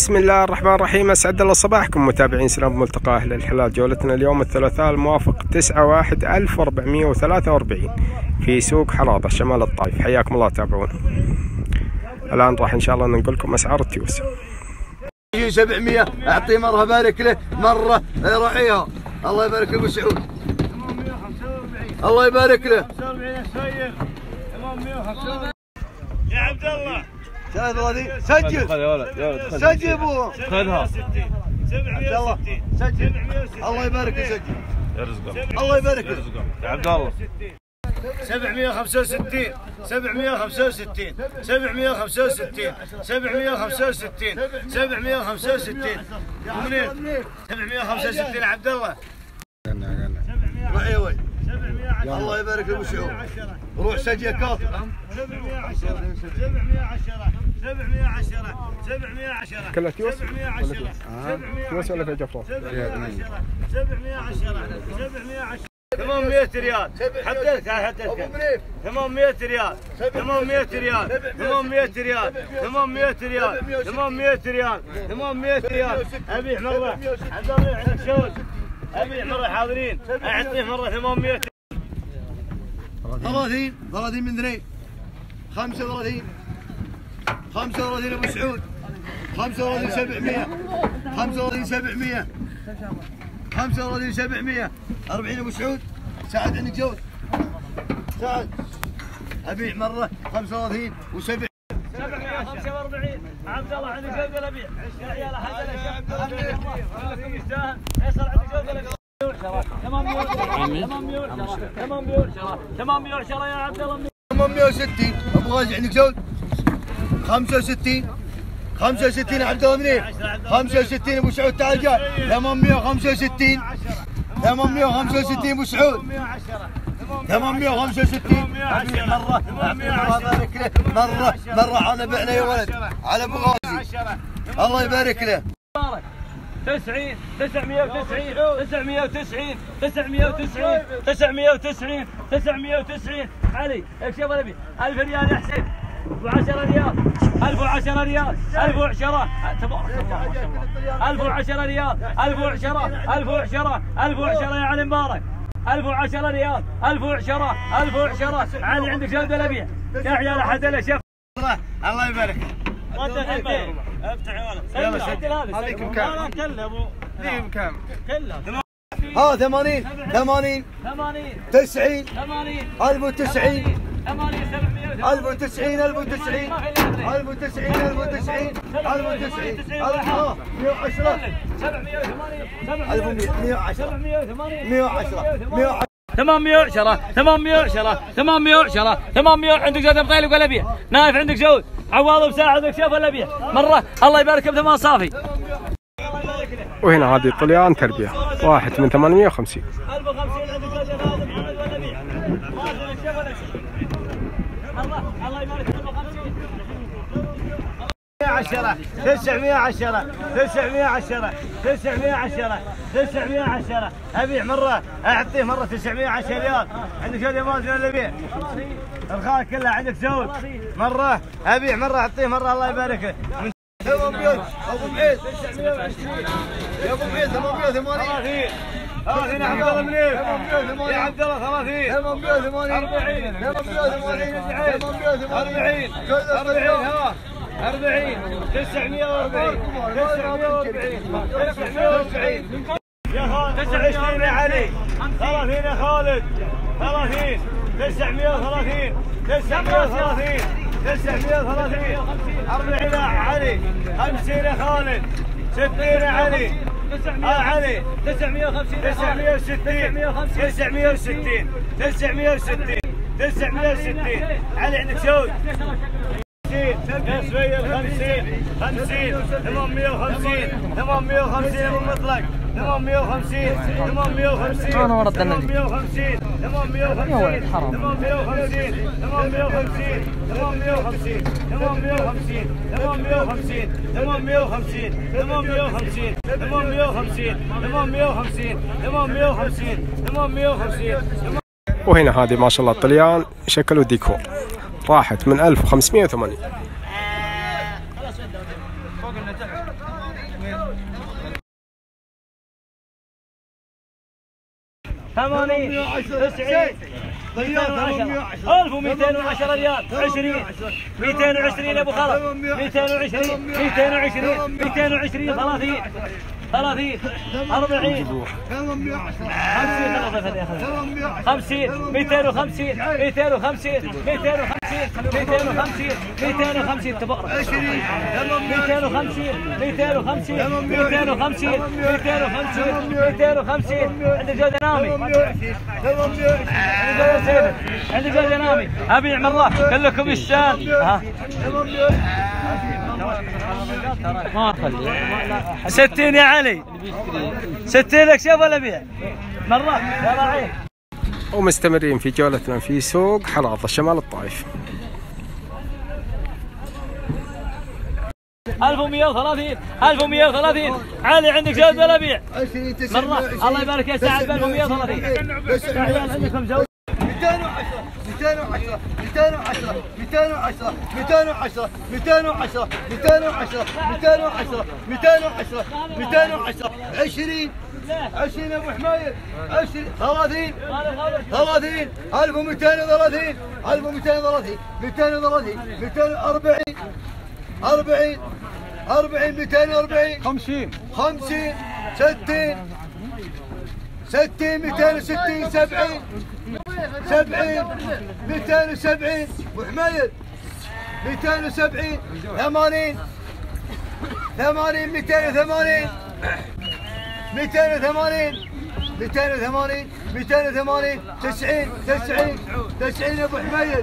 بسم الله الرحمن الرحيم. اسعد الله صباحكم متابعين سلام ملتقى اهل الحلال. جولتنا اليوم الثلاثاء الموافق 9/1/1443 في سوق حراضة شمال الطائف. حياكم الله تابعونا. الان راح ان شاء الله ننقلكم اسعار التيوس. 700 اعطيه مره بارك له مره راعيها. الله يبارك له ابو سعود. الله يبارك له. 45 يا عبد الله. سجل سجل ابوه. خذها 760 سجل. الله يبارك له. سجل الله يبارك له يا عبد الله. 765 765 765 765 765 منين 765 يا عبد الله. الله يبارك له ابو سعود. روح سجل كاف. 710 710 710 710 كلها تيوس 710 تيوس ولا في جفرة؟ 710 710 800 ريال. حددتها 800 ريال 800 ريال 800 ريال 800 ريال 800 ريال 800 ريال. ابيع مره عبد الله عندك شغل. ابيع مره حاضرين اعطيه مره 800 30 من اثنين 35 ابو سعود. 35 700 35 700 35 700 40 ابو سعود. سعد عندك جوز. سعد ابيع مره 35 و7 745 عبد الله عندك جوز ولا ابيع؟ يا عيال احد لكم يستاهل يصل عندك جوز ولا ابيع؟ تمام 810 يا عبد الله. 860 ابو غازي عندك جوز. 65 65 عبد الله منين؟ 65 ابو سعود. تعال جاي 865 865 ابو سعود. 865 مره بارك له مره على بعنا يا ولد على ابو غازي. الله يبارك له. 90 990 990 990 990 990 علي اكشف الابي 1000 ريال يا حسين. 1010 ريال 1010 ريال 1010 تبارك الله ما شاء الله. 1010 ريال 1010 1010 1010 يا علي مبارك. 1010 ريال 1010 1010 علي عندك جلد الابيع يا عيال احد له شف. الله يبارك. افتح يا ولد. يلا سجل هذه كم؟ ذيهم كم؟ كلها 80 80 80 90 80 1090 80 700 1090 1090 1090 1090 1090 810 810 810 800 عندك جود ابو طيل وقلبيه. نايف عندك جود. عواض مساعدك شاف الابيع مره. الله يبارك بثمان صافي. وهنا هذه طليان تربية واحد من 850. 1050 عندك جود يا خالد محمد والابيع. مازن شاف الابيع. الله يبارك 1050 910 910 910 910 910 ابيع مره اعطيه مره 910 ريال. عندك جود يا مازن الابيع. الخال كلها عندك زود مره ابيع مره اعطيه مره. الله يبارك له. ابو بعيد يا ابو بعيد 880 30 عبد الله منيف يا عبد الله 30 880 40 ها 40 940 940 يا خالد 29 يا علي 30 يا خالد 30 930 930 930 40 يا علي 50 يا خالد 60 يا علي علي 950 960 960 960 960 علي عندك شوي. يا سوير 50 50 850 850 ابو مطلق 850 850 850 850 850 850 850 850 850 850 850 850 850. وهنا هذه ما شاء الله طليان شكل وديكور راحت من 1580. 80 90 1210 ريال 20 220 يا ابو خالد 220 220 220 30 30 40 50 250 250 250 تبارك 250 250 عند جودة نامي عند جودة نامي ابيع مرة كلكم يستان ما اخلي 60 يا علي 60 لك شوف ولا بيع مرة يا راعي. ومستمرين في جولتنا في سوق حلاطة شمال الطائف. 1130 1130 علي عندك جوز ولا بيع؟ مرة الله يبارك يا سعد ب 1130 عندكم جوز 210 210 210 210 210 210 210 210 210 20 20 ابو حمايد 20 30 30 1230 1230 230 240 40 40 240 50 50 60 60 260 70 70 270 ابو حمايد 270 80 80 280 280 280 280 90 90 90 ابو حمايد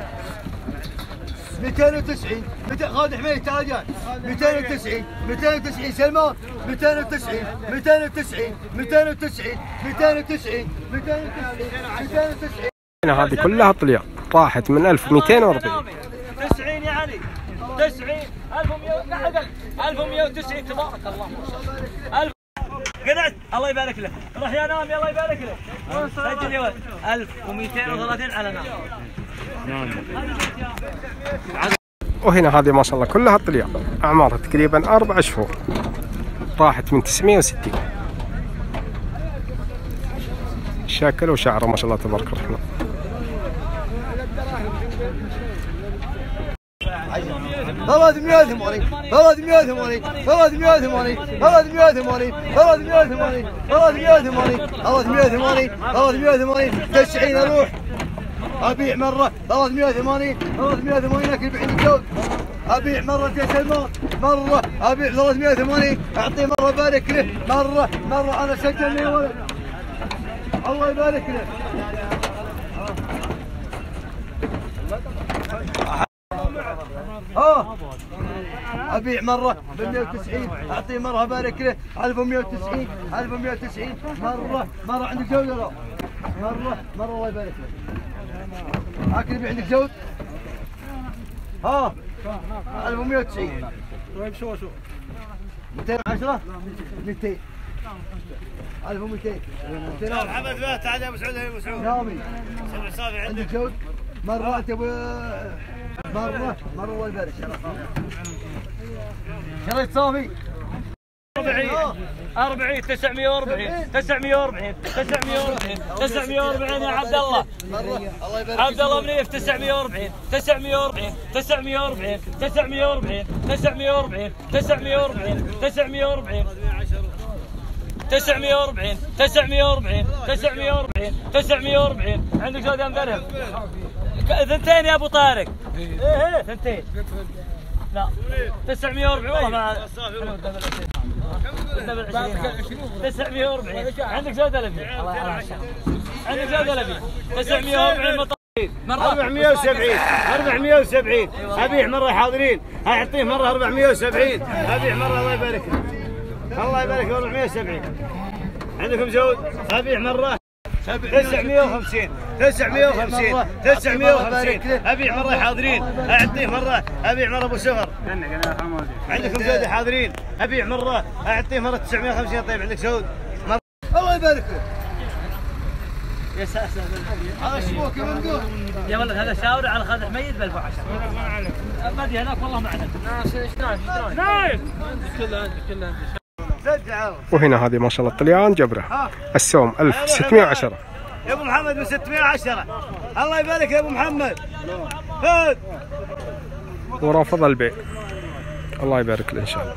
290 خالد حميد تعال جاي 290 290 سلمان 290 290 290 290 290 هذه كلها طليان راحت من 1240. 90 يا علي 90 1190 تبارك الله ما شاء الله. قعدت الله يبارك لك روح يا نامي الله يبارك لك سجل يا ولد 1230 على نامي. وهنا هذه ما شاء الله كلها طليان اعمارها تقريبا 4 شهور راحت من 960. شكل وشعره ما شاء الله تبارك الرحمن. ثلاث 180 380 380 380 380 380 380 380 90 اروح ابيع مره 380 380 لكن بعيد الجود ابيع مره يا سلمان مره ابيع 380 اعطيه مره بارك له مره انا سجل لي ولد الله يبارك له ابيع مره ب 190 اعطيه مره بارك له 1190 1190 مره عندك جود ولا مره الله يبارك له اكل بي عندك جود 1190 طيب شو 210 200 1200 محمد باه تعال يا ابو سعود يا ابو سعود نامي صافي عندك جود مره انت مره الله يبارك شريت صافي 40 940 940 940 940 يا عبد الله الله يبارك عبد الله منيف 940 940 940 940 940 940 940 940 940 940 940 عندك جودة مدرب ثنتين يا ابو طارق ايه ثنتين لا 940 والله ما 940 عندك جودة لبي عندك جودة لبي 940 مطاريد 470 470 ابيع مره حاضرين اعطيه مره 470 ابيع مره الله يبارك الله يبارك 470 عندكم زود ابيع مره 950 950 950 ابيع مره حاضرين اعطيه مره ابيع مره ابو سفر عندكم زود حاضرين ابيع مره اعطيه مره 950 طيب عندك زود الله يبارك له يا ساتر هذا شبوك يا ممدوح يا ولد هذا شاورع على خالد حميد ب 1010 بدي هذاك والله معنا. نايف كله وهنا هذه ما شاء الله الطليان جبره السوم 1610 يا ابو محمد من 610. الله يبارك يا ابو محمد. فهد ورافض البيع. الله يبارك له ان شاء الله.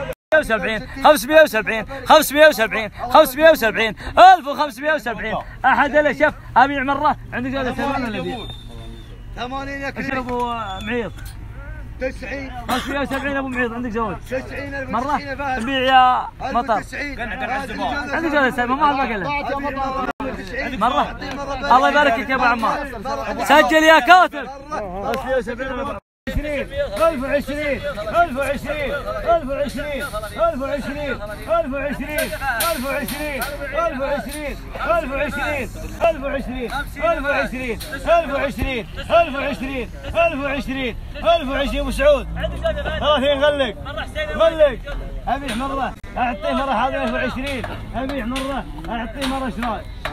570 570 570 1570 احد الاشف ابيع مره عندك هذا 80 ولا بيع 80 يا كريم ابو معيط 90 570 ابو معيط عندك زود 90 مره نبيع يا مطر 90 عندك هذا سلمى ما الله قال مره الله يبارك فيك يا ابو عمار سجل يا كاتب 1020 1020 1020 1020 1020 1020 1020 1020 1020 1020 1020 1020 1020 1020 1020 ابو سعود 30 غلق غلق ابيع مره اعطيه مره هذا 1020 ابيع مره اعطيه مره شراي